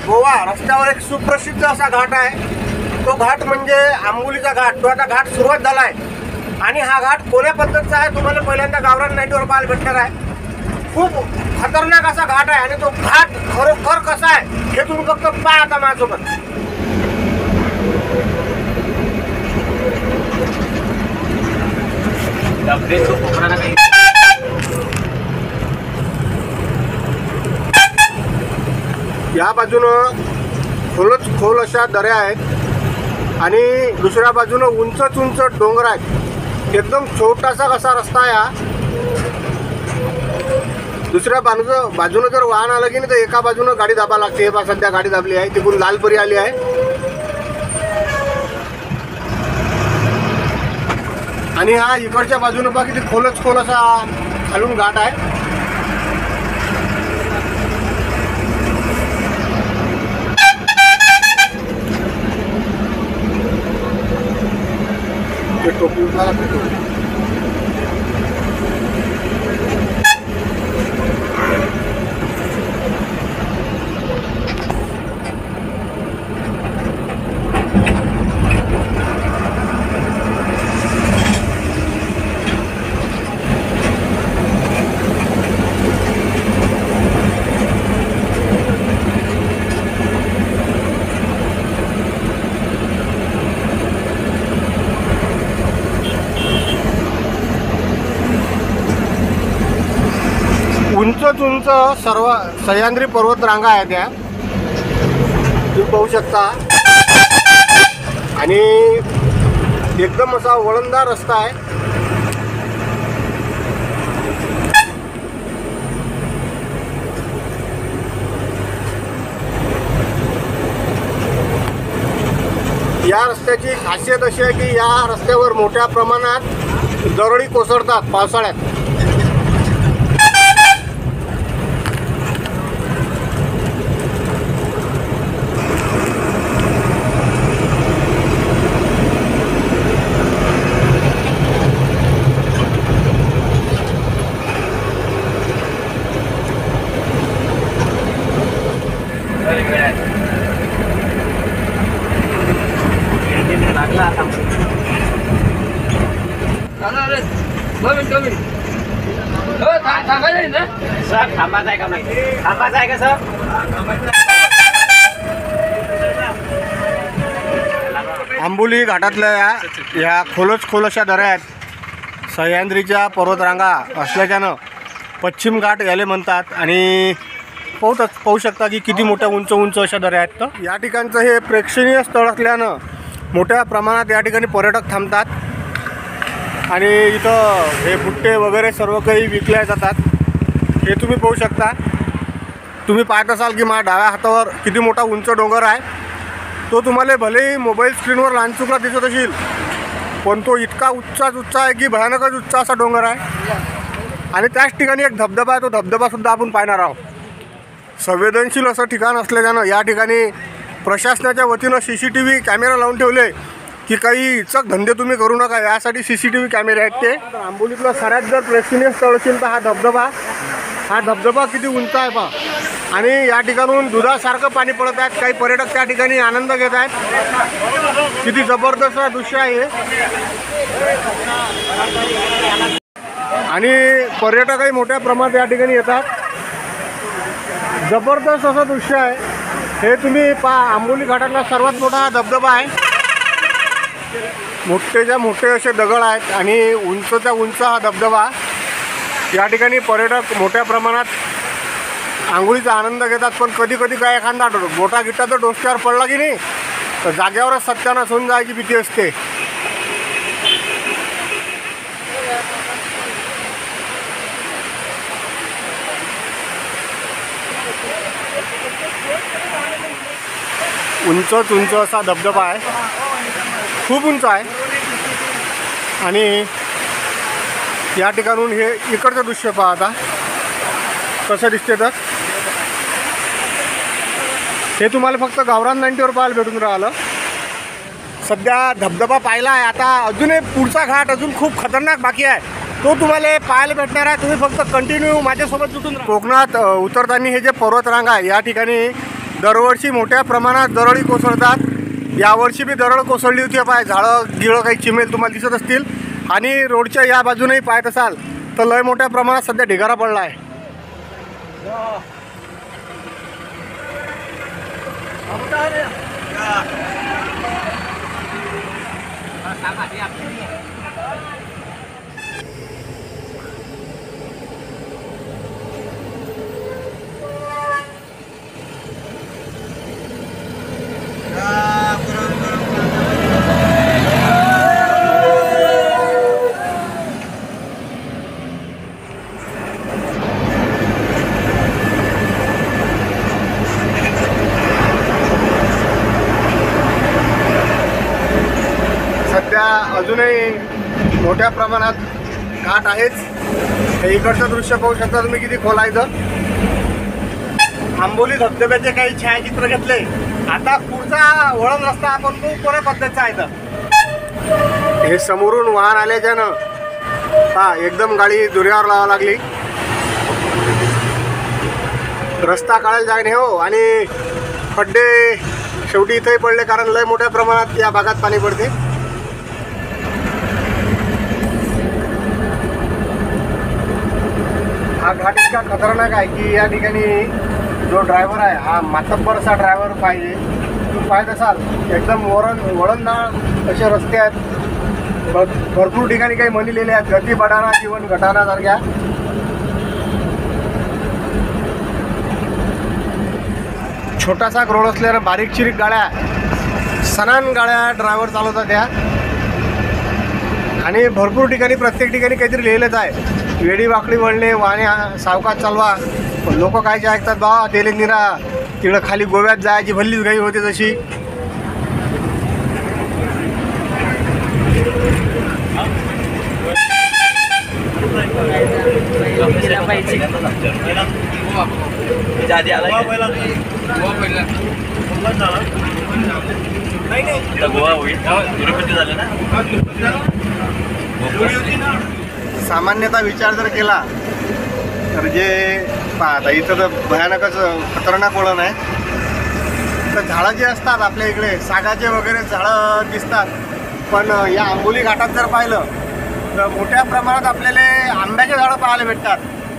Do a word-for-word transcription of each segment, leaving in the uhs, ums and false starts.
गोवा रस्त्यावर एक सुप्रसिद्ध असा घाट आहे। तो घाट म्हणजे आंबोलीचा घाट। तो आता घाट सुरुवात झाला आहे आणि हा घाट कोण्या पद्धतीचा आहे तुम्हाला पहिल्यांदा गावरान नाईन्टीवर पाहायला भेटणार आहे। खूप खतरनाक असा घाट आहे आणि तो घाट खरोखर कसा आहे हे तुम्ही फक्त पहा आता माझ्यासोबत। या बाजूनं खोलच खोल अशा दऱ्या आहेत आणि दुसऱ्या बाजूनं उंचच उंच डोंगर आहेत। एकदम छोटासा कसा रस्ता आहे हा। दुसऱ्या बाजूचं बाजूनं जर वाहन आलं की नाही तर एका बाजूनं गाडी दाबा लागते। हे बा सध्या गाडी दाबली आहे, तिकडून लालपरी आली आहे आणि हा इकडच्या बाजूनं बघा किती खोलच खोल असा खालून घाट आहे। ते टोपी उचलायला भेटतो। उंचच उंच सर्व सह्याद्री पर्वत रांगा आहेत त्या तुम्ही पाहू शकता आणि एकदम असा वळणदार रस्ता आहे। या रस्त्याची खासियत अशी आहे की या रस्त्यावर मोठ्या प्रमाणात दरडी कोसळतात पावसाळ्यात। आंबोली घाटातल्या या या खोलच खोल अशा दऱ्या आहेत। सह्याद्रीच्या पर्वतरांगा असल्याच्यानं पश्चिम घाट याले म्हणतात आणि पाहू पाहू शकता की किती मोठ्या उंच उंच अशा दऱ्या आहेत। तर या ठिकाणचं हे प्रेक्षणीय स्थळ असल्यानं मोठ्या प्रमाणात या ठिकाणी पर्यटक थांबतात आणि इथं हे बुट्टे वगैरे सर्व काही विकल्या जातात। हे तुम्ही पाहू शकता। तुम्ही पाहत असाल की माझ्या डाव्या हातावर किती मोठा उंच डोंगर आहे। तो तुम्हाला भलेही मोबाईल स्क्रीनवर लहानचुकला दिसत असेल पण तो इतका उच्चाच उच्च आहे की भयानकच उच्च असा डोंगर आहे आणि त्याच ठिकाणी एक धबधबा आहे। तो धबधबासुद्धा आपण पाहणार आहोत। संवेदनशील असं ठिकाण असल्यानं या ठिकाणी प्रशासनाच्या वतीनं C C T V camera लावून ठेवले की काही इचक धंदे तुम्ही करू नका यासाठी सी सी टी व्ही कॅमेरे आहेत ते। आंबोलीतलं सगळ्यात जर प्रेक्षणीय स्थळ असेल तर हा धबधबा हा धबधबा किती उंच आहे पहा आणि या ठिकाणून दुधासारखं पाणी पडत आहेत। काही पर्यटक त्या ठिकाणी आनंद घेत आहेत। किती जबरदस्त दृश्य आहे आणि पर्यटकही मोठ्या प्रमाणात या ठिकाणी येतात। जबरदस्त असं दृश्य आहे हे तुम्ही पहा। आंबोली घाटातला सर्वात मोठा हा धबधबा आहे। मोठेच्या मोठे असे दगड आहेत आणि उंचच्या उंच हा धबधबा। या ठिकाणी पर्यटक मोठ्या प्रमाणात आंघोळीचा आनंद घेतात पण कधी कधी काय एखादा मोठा गिट्टा जर डोक्यावर पडला की नाही तर जाग्यावरच सत्यानाश होऊन जायची भीती असते। उंचच उंच असा धबधबा आहे, खूप उंच आहे आणि या ठिकाणून हे इकडचं दृश्य पहा आता कसं दिसते। तर हे तुम्हाला फक्त गावरान नाईन्टीवर पाहायला भेटून राहिलं। सध्या धबधबा पाहिला आहे, आता अजून एक पुढचा घाट अजून खूप खतरनाक बाकी आहे, तो तुम्हाला पाहायला भेटणार आहे। तुम्ही फक्त कंटिन्यू माझ्यासोबत जुटून राहा। कोकणात उतरताना हे जे पर्वतरांग आहे या ठिकाणी दरवर्षी मोठ्या प्रमाणात दरडी कोसळतात. यावर्षी बी दरड कोसळली होती. पाय झाडं गिळं काही चिमेल तुम्हाला दिसत असतील. आणि रोडच्या या बाजूनही पाहत असाल तर लय मोठ्या प्रमाणात सध्या ढिगारा पडला आहे. सध्या अजूनही मोठ्या प्रमाणात घाट आहेच. हे इकडचं दृश्य पाहू शकता तुम्ही किती खोलायचं. आंबोली धबधब्याचे काही छायाचित्र घेतले. आता पुढचा वळण रस्ता आपण तो कोण्या पद्धतीचा आहे तर हे समोरून वाहन आल्याच्यानं हा एकदम गाडी दुऱ्यावर लावावी लागली. रस्ता काढायला जागा नाही हो. आणि खड्डे शेवटी इथंही पडले कारण लय मोठ्या प्रमाणात या भागात पाणी पडते. हा घाट इतका खतरनाक आहे की या ठिकाणी जो ड्रायव्हर आहे हा मातब्बर असा ड्रायव्हर पाहिजे. तुम्ही पाहत असाल एकदम वरण वळणदार असे रस्ते आहेत. भरपूर ठिकाणी काही म्हणलेले आहेत गती बढाना जीवन घटाना सारख्या. छोटासा रोड असल्यानं बारीक चिरीक गाड्या सनान गाड्या ड्रायव्हर चालवतात त्या. आणि भरपूर ठिकाणी प्रत्येक ठिकाणी काहीतरी लिहिलंच आहे वेडी वाकडी वळणे वाहने सावकाश चालवा. लोक काय जे ऐकतात बा तेले निरा तिकडं खाली गोव्यात जायची भल्लीच घाई होते तशी. सामान्यतः विचार जर केला तर जे पाहता इथं तर भयानकच खतरनाक वळण आहे. तर झाडं जे असतात आपल्या इकडे सागाचे वगैरे झाडं दिसतात. पण या आंबोली घाटात जर पाहिलं तर मोठ्या प्रमाणात आपल्याला आंब्याचे झाडं पाहायला भेटतात.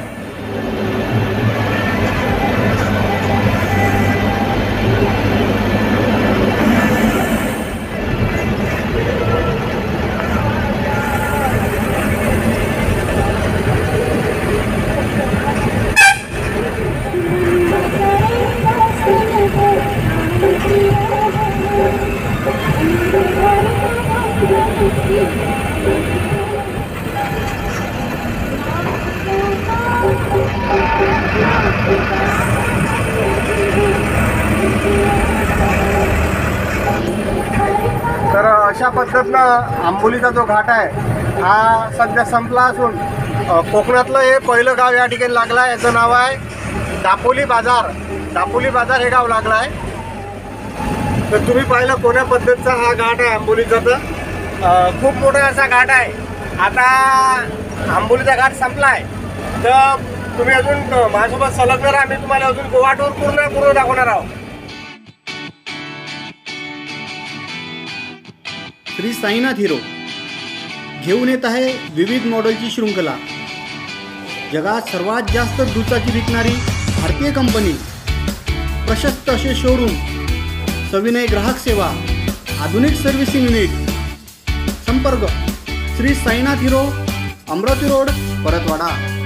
तर अशा पद्धतीनं आंबोलीचा जो घाट आहे हा सध्या संपला असून कोकणातलं हे पहिलं गाव या ठिकाणी लागलं आहे. याचं नाव आहे दापोली बाजार. दापोली बाजार हे गाव लागलं आहे. तर तुम्ही पाहिलं कोण्या पद्धतीचा हा घाट आहे आंबोलीचा. तर खूप मोठा असा घाट आहे. आता आंबोलीचा घाट संपला आहे तर तुम्ही अजून माझ्यासोबत संलग्न राहा. मी तुम्हाला अजून गोवा टूर पूर्ण पूर्ण दाखवणार आहोत. श्री साईनाथ हिरो घेऊन येत आहे विविध मॉडेलची शृंखला. जगात सर्वात जास्त दुचाकी विकणारी भारतीय कंपनी. प्रशस्त असे शोरूम, सविनय ग्राहक सेवा, आधुनिक सर्व्हिसिंग युनिट. संपर्क श्री साईनाथ हिरो, अमरावती रोड, परतवाडा.